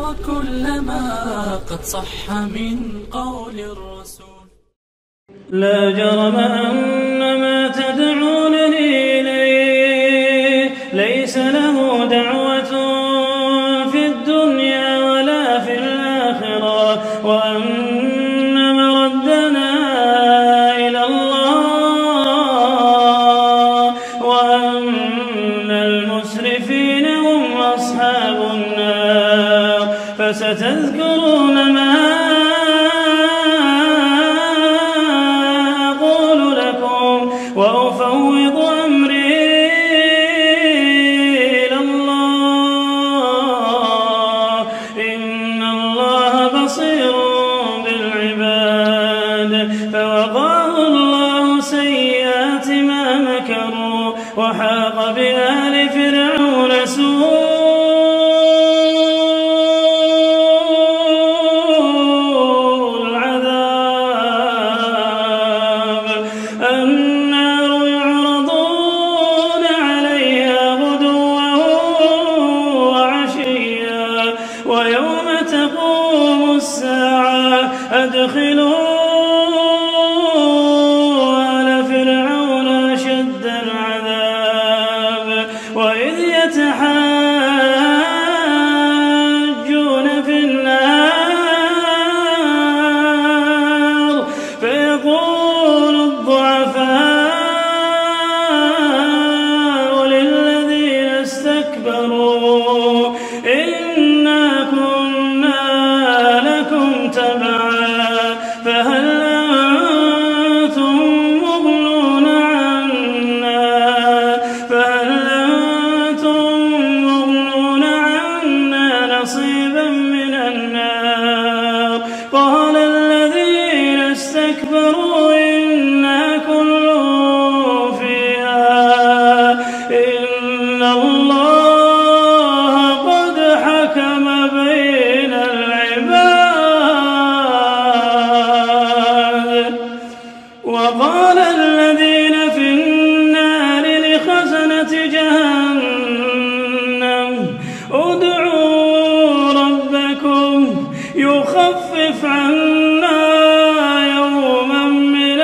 كل ما قد صح من قول الرسول. لا جرم أن ما تدعونني إليه ليس له دعوة في الدنيا ولا في الآخرة، وأن مردنا إلى الله، وأن المسرفين هم أصحاب النار. فستذكرون ما وأفوض أمري إلى الله، إن الله بصير بالعباد. فوقاه الله سيئات ما مكروا، وحاق بآل فرعون سوء أدخلوا آل فرعون أشد العذاب. وإذ يتحاجون في النار فيقول الضعفاء للذين استكبروا إنا كنا لكم تبعا فهل أنتم مغنون عنا نصيبا من النار. قال الذين استكبروا إنا كل فيها إن الله قد حكم بين العباد. وقال الذين في النار لخزنة جهنم ادعوا ربكم يخفف عنا يوما من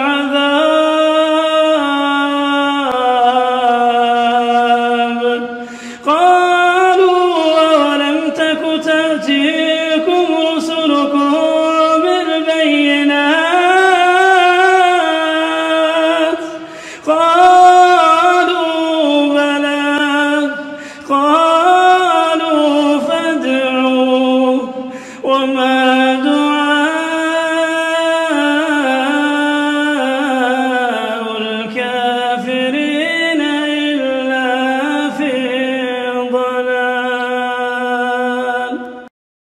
العذاب. قالوا أولم تك تأتيكم رسلكم بالبينات؟ قالوا بلى. قالوا فادعوا وما